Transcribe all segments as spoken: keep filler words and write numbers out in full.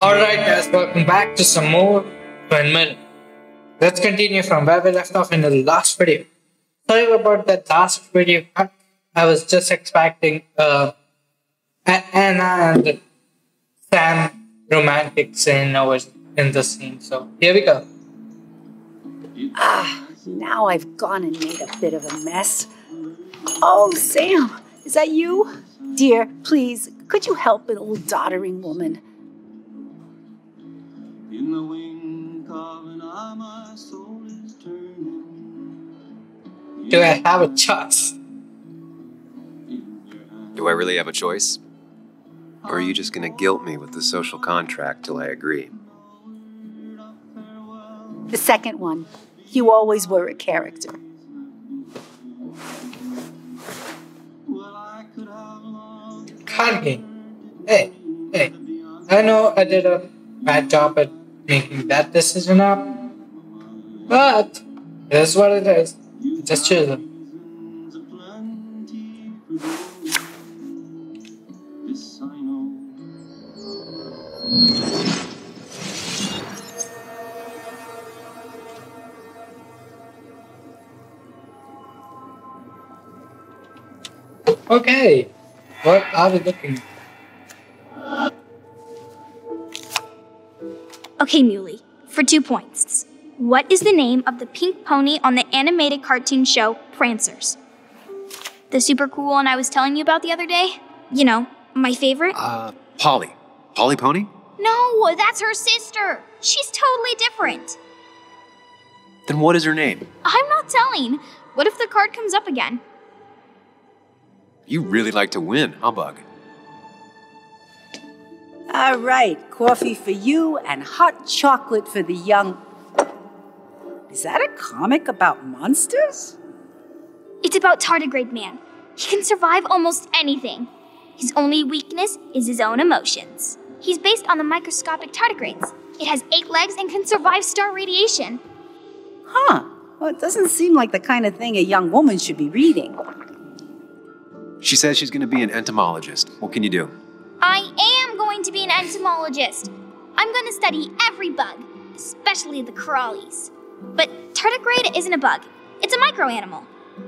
Alright guys, welcome back to some more Dontnod. Let's continue from where we left off in the last video. Sorry about that last video cut. I was just expecting uh, Anna and Sam romantic scene over in the scene. So here we go. Ah, now I've gone and made a bit of a mess. Oh, Sam, is that you? Dear, please, could you help an old doddering woman? In the wink of an eye, my soul is turning. Do I have a choice? Do I really have a choice? Or are you just gonna guilt me with the social contract till I agree? The second one. You always were a character. Cargi. Hey, hey. I know I did a bad job at making that decision up, but it is what it is. Just choose it. Okay, what are we looking at? Okay, Muley, for two points. What is the name of the pink pony on the animated cartoon show Prancers? The super cool one I was telling you about the other day? You know, my favorite? Uh, Polly. Polly Pony? No, that's her sister. She's totally different. Then what is her name? I'm not telling. What if the card comes up again? You really like to win, huh, Bug? All right, coffee for you and hot chocolate for the young... Is that a comic about monsters? It's about Tardigrade Man. He can survive almost anything. His only weakness is his own emotions. He's based on the microscopic tardigrades. It has eight legs and can survive star radiation. Huh. Well, it doesn't seem like the kind of thing a young woman should be reading. She says she's gonna be an entomologist. What can you do? I am going to be an entomologist. I'm going to study every bug, especially the crawlies. But tardigrade isn't a bug. It's a microanimal.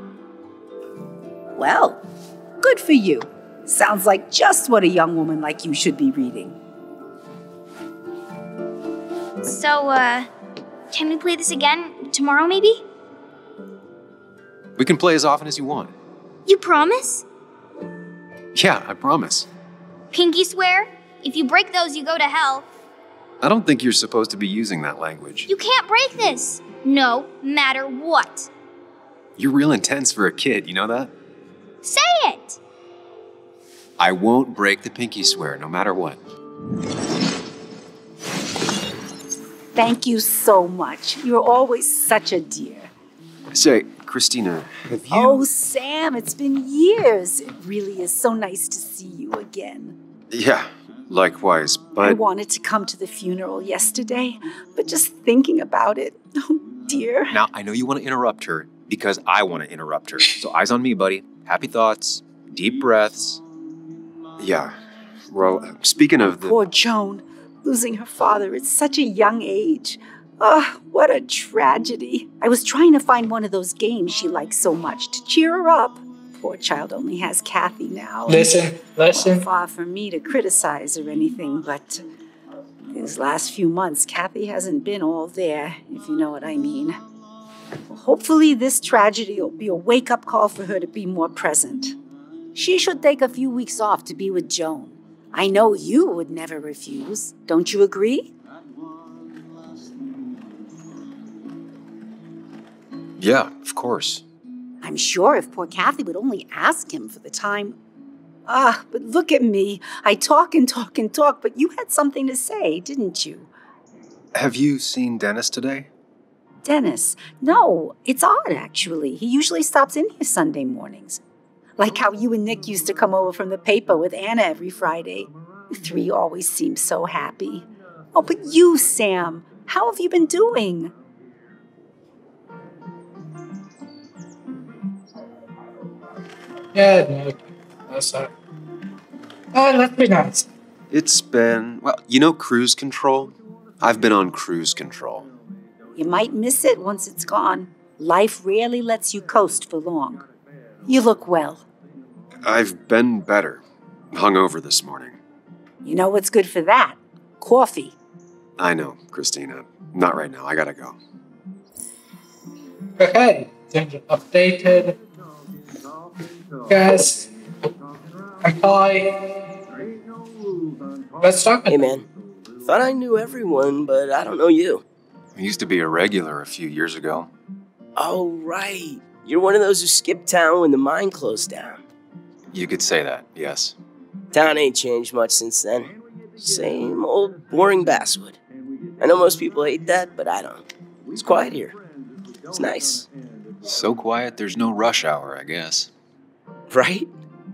Well, good for you. Sounds like just what a young woman like you should be reading. So, uh, can we play this again tomorrow, maybe? We can play as often as you want. You promise? Yeah, I promise. Pinky swear? If you break those, you go to hell. I don't think you're supposed to be using that language. You can't break this. No matter what. You're real intense for a kid, you know that? Say it! I won't break the pinky swear, no matter what. Thank you so much. You're always such a dear. Say, Christina, have you... Oh, Sam, it's been years. It really is so nice to see you again. Yeah, likewise, but... I wanted to come to the funeral yesterday, but just thinking about it, oh dear. Now, I know you want to interrupt her because I want to interrupt her. So eyes on me, buddy. Happy thoughts, deep breaths. Yeah, well, speaking of the... Poor Joan, losing her father at such a young age. Oh, what a tragedy. I was trying to find one of those games she likes so much to cheer her up. Poor child only has Kathy now. Listen, listen. Far from me to criticize or anything, but these last few months, Kathy hasn't been all there, if you know what I mean. Well, hopefully this tragedy will be a wake-up call for her to be more present. She should take a few weeks off to be with Joan. I know you would never refuse. Don't you agree? Yeah, of course. I'm sure if poor Kathy would only ask him for the time. Ah, but look at me. I talk and talk and talk, but you had something to say, didn't you? Have you seen Dennis today? Dennis? No, it's odd, actually. He usually stops in here Sunday mornings. Like how you and Nick used to come over from the paper with Anna every Friday. The three always seem so happy. Oh, but you, Sam, how have you been doing? Yeah, no, that's all. Uh, let's be nice. It's been, well, you know cruise control? I've been on cruise control. You might miss it once it's gone. Life rarely lets you coast for long. You look well. I've been better. Hungover this morning. You know what's good for that? Coffee. I know, Christina. Not right now. I gotta go. Okay, gender updated. Guys, employee. Let's talk. Hey, man. Thought I knew everyone, but I don't know you. I used to be a regular a few years ago. Oh, right. You're one of those who skipped town when the mine closed down. You could say that, yes. Town ain't changed much since then. Same old boring Basswood. I know most people hate that, but I don't. It's quiet here. It's nice. So quiet, there's no rush hour, I guess. Right?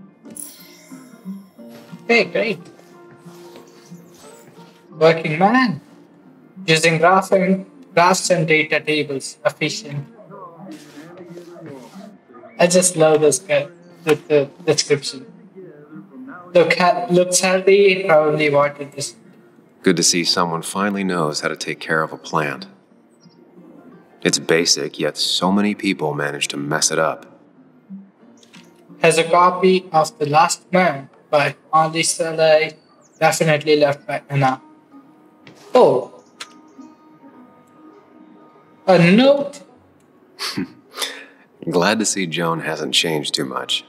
Okay, great. Working man. Using graphing, graphs and data tables. Efficient. I just love this guy with the description. Look, ha- looks healthy, probably wanted this. Good to see someone finally knows how to take care of a plant. It's basic, yet so many people manage to mess it up. Has a copy of The Last Man by Henri Soleil, definitely left by Anna. Oh. A note. Glad to see Joan hasn't changed too much.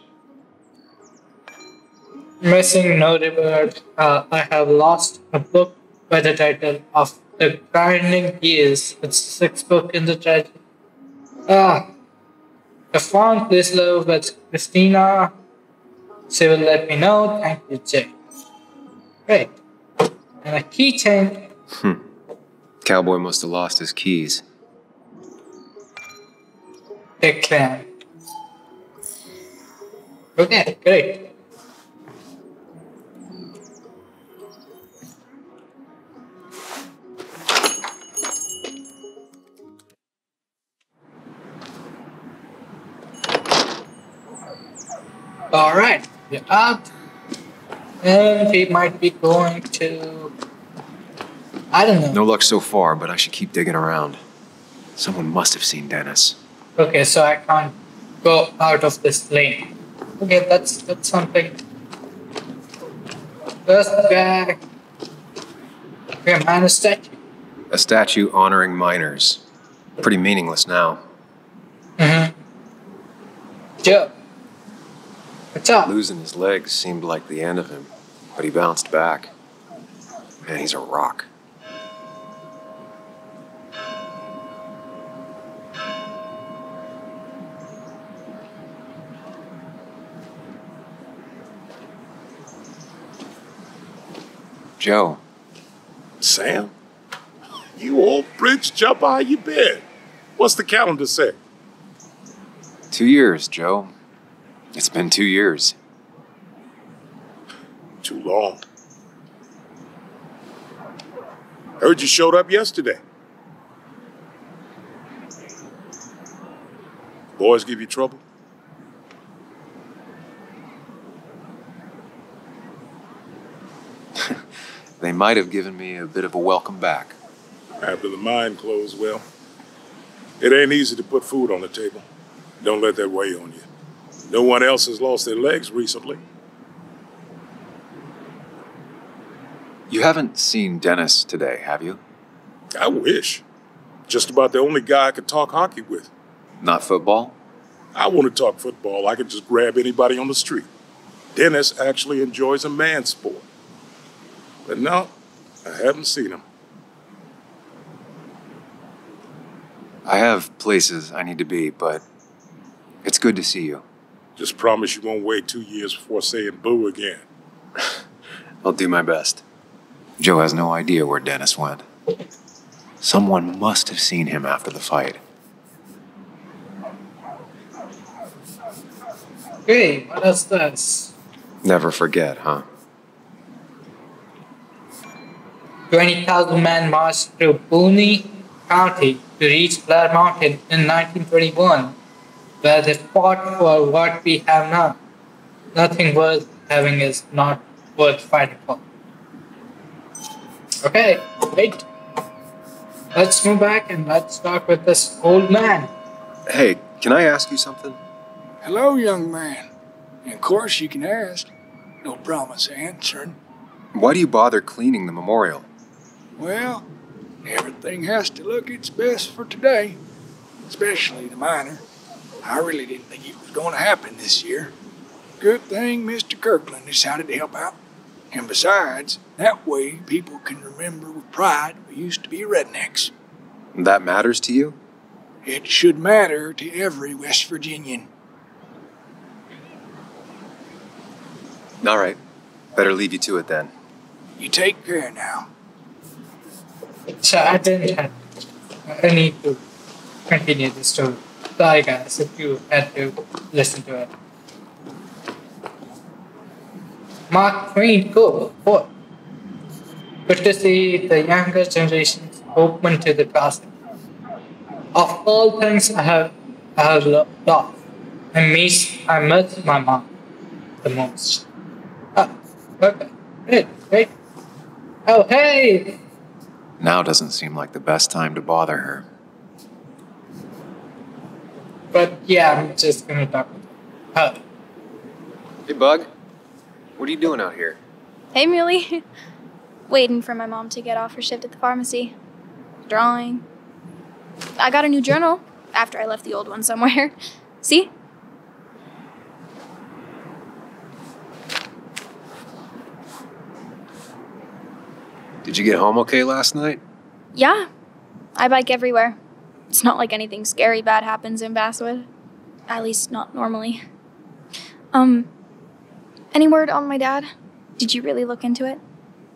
Missing notable. Uh, I have lost a book by the title of The Grinding Gears. It's the sixth book in the title. Ah, I found this love with Christina. She will let me know. Thank you, Jay. Great. And a keychain. Hmm. Cowboy must have lost his keys. Declan. Okay, great. Alright, we're out. And we might be going to... I don't know. No luck so far, but I should keep digging around. Someone must have seen Dennis. Okay, so I can't go out of this lane. Okay, that's that's something. First guy. Okay, man, a statue. A statue honoring miners. Pretty meaningless now. Mm-hmm. Joe. What's up? Losing his legs seemed like the end of him, but he bounced back. Man, he's a rock. Joe. Sam? You old bridge jumper, how you been? What's the calendar say? Two years, Joe. It's been two years. Too long. Heard you showed up yesterday. Boys give you trouble? They might have given me a bit of a welcome back. After the mine closed, well, it ain't easy to put food on the table. Don't let that weigh on you. No one else has lost their legs recently. You haven't seen Dennis today, have you? I wish. Just about the only guy I could talk hockey with. Not football? I want to talk football. I can just grab anybody on the street. Dennis actually enjoys a man's sport. But no, I haven't seen him. I have places I need to be, but it's good to see you. Just promise you won't wait two years before saying boo again. I'll do my best. Joe has no idea where Dennis went. Someone must have seen him after the fight. Hey, what is this? Never forget, huh? twenty thousand men marched through Boone County to reach Blair Mountain in nineteen twenty-one, where they fought for what we have now. Nothing worth having is not worth fighting for. Okay, wait. Let's move back and let's talk with this old man. Hey, can I ask you something? Hello, young man. And of course you can ask. No promise answering. Why do you bother cleaning the memorial? Well, everything has to look its best for today. Especially the minor. I really didn't think it was going to happen this year. Good thing Mister Kirkland decided to help out. And besides, that way people can remember with pride we used to be rednecks. That matters to you? It should matter to every West Virginian. All right. Better leave you to it then. You take care now. So I didn't have I need to continue the story. Sorry guys if you had to listen to it. Mark Twain, go. What? Good to see the younger generations open to the classic. Of all things I have, I have loved, I miss, I miss my mom the most. Ah, okay. Wait, wait. Oh, hey! Now doesn't seem like the best time to bother her. But yeah, I'm just gonna talk with her. Hey, Bug. What are you doing out here? Hey, Muley. Waiting for my mom to get off her shift at the pharmacy. Drawing. I got a new journal after I left the old one somewhere. See? Did you get home okay last night? Yeah. I bike everywhere. It's not like anything scary bad happens in Basswood. At least not normally. Um, any word on my dad? Did you really look into it?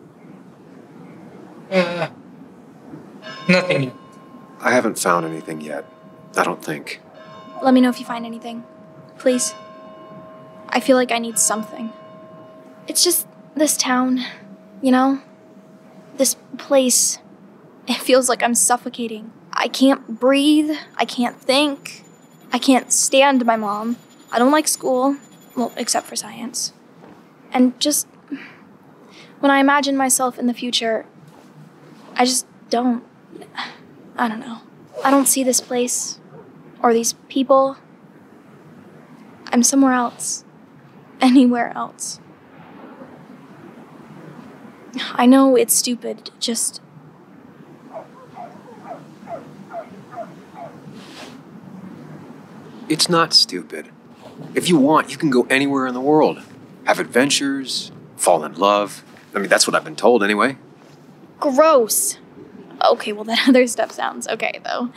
Uh, nothing yet. I haven't found anything yet. I don't think. Let me know if you find anything. Please. I feel like I need something. It's just this town, you know? This place. It feels like I'm suffocating. I can't breathe. I can't think. I can't stand my mom. I don't like school. Well, except for science. And just when I imagine myself in the future, I just don't. I don't know. I don't see this place or these people. I'm somewhere else. Anywhere else. I know it's stupid, just. It's not stupid. If you want, you can go anywhere in the world. Have adventures, fall in love. I mean, that's what I've been told anyway. Gross. Okay, well, that other stuff sounds okay, though.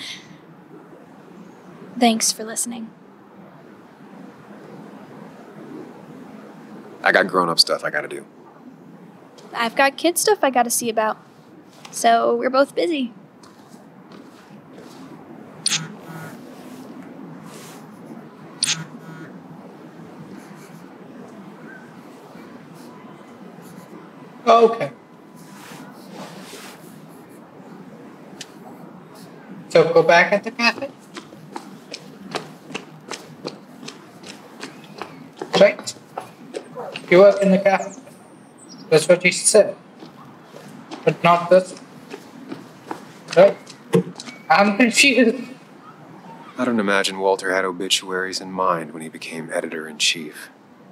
Thanks for listening. I got grown-up stuff I gotta do. I've got kid stuff I gotta see about. So we're both busy. Okay. So go back at the cafe. Right. You work in the cafe. That's what you said. But not this. Right? I'm confused. I don't imagine Walter had obituaries in mind when he became editor-in-chief.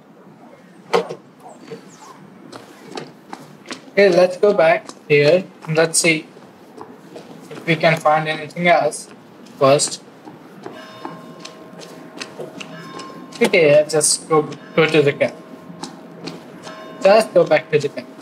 Okay, let's go back here and let's see if we can find anything else first. Okay, let's just go, go to the cafe. Just go back to the cafe.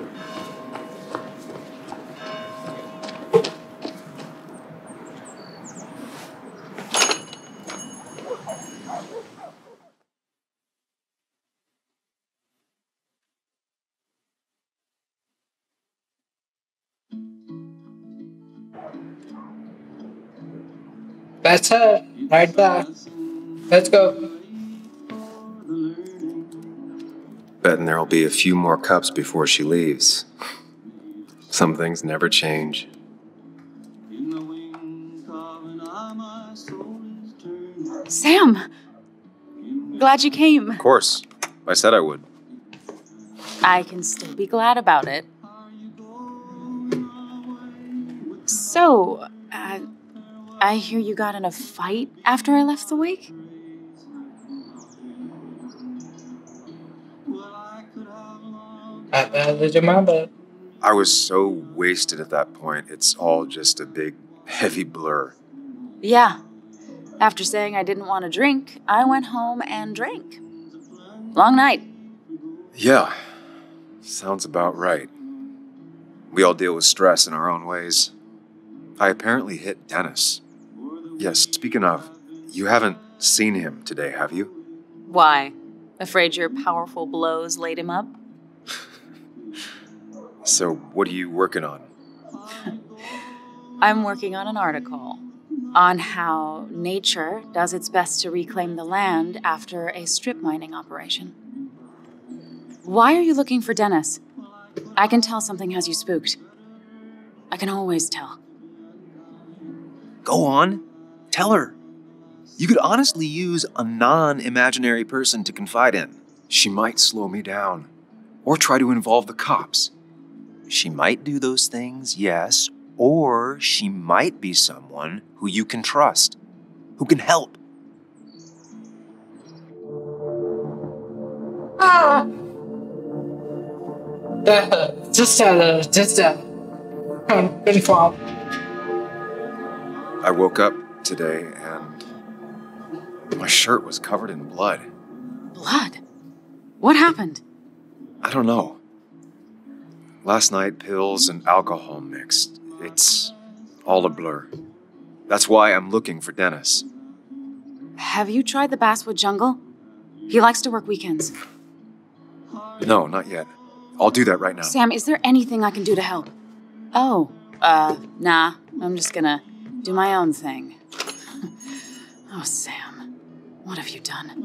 That's her, right there. Let's go. Betting there'll be a few more cups before she leaves. Some things never change. Sam! Glad you came. Of course. I said I would. I can still be glad about it. So, uh, I hear you got in a fight after I left the wake? I barely remember. I was so wasted at that point, it's all just a big, heavy blur. Yeah. After saying I didn't want to drink, I went home and drank. Long night. Yeah, sounds about right. We all deal with stress in our own ways. I apparently hit Dennis. Yes, speaking of, you haven't seen him today, have you? Why? Afraid your powerful blows laid him up? So, what are you working on? I'm working on an article on how nature does its best to reclaim the land after a strip mining operation. Why are you looking for Dennis? I can tell something has you spooked. I can always tell. Go on. Tell her. You could honestly use a non-imaginary person to confide in. She might slow me down. Or try to involve the cops. She might do those things, yes. Or she might be someone who you can trust. Who can help. Ah! Uh, just tell her, just tell her. Con- Confirm. I woke up today and my shirt was covered in blood. Blood? What happened? I don't know. Last night, pills and alcohol mixed. It's all a blur. That's why I'm looking for Dennis. Have you tried the Basswood jungle? He likes to work weekends. No, not yet. I'll do that right now. Sam, is there anything I can do to help? Oh, uh, nah. I'm just gonna do my own thing. Oh, Sam, what have you done?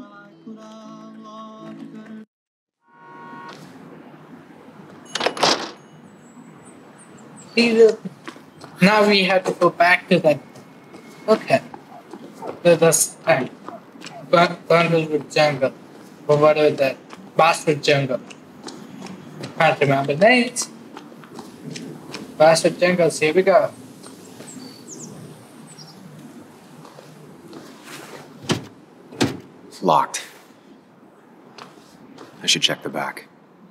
Now we have to go back to that. Okay. To the time. Dontnod jungle. Or whatever that. Basswood jungle. Can't remember names. Basswood jungles, here we go. Locked. I should check the back.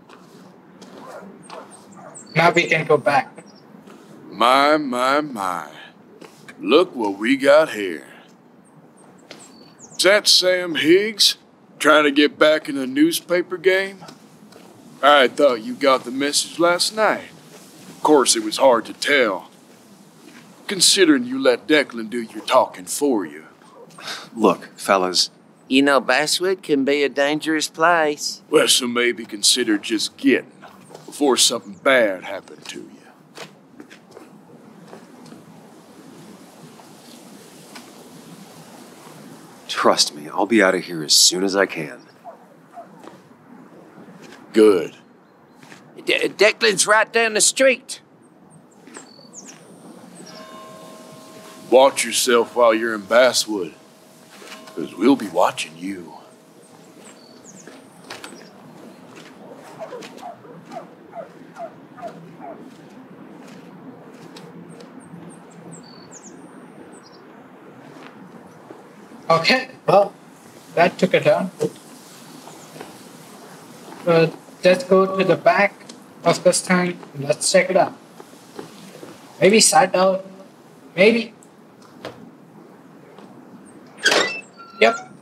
Now we can go back. My, my, my. Look what we got here. Is that Sam Higgs? Trying to get back in the newspaper game? I thought you got the message last night. Of course, it was hard to tell, considering you let Declan do your talking for you. Look, fellas. You know, Basswood can be a dangerous place. Well, so maybe consider just getting before something bad happened to you. Trust me, I'll be out of here as soon as I can. Good. De- Declan's right down the street. Watch yourself while you're in Basswood, because we'll be watching you. Okay, well, that took a turn. Uh, let's go to the back of this tank and let's check it out. Maybe side down, maybe. Yep,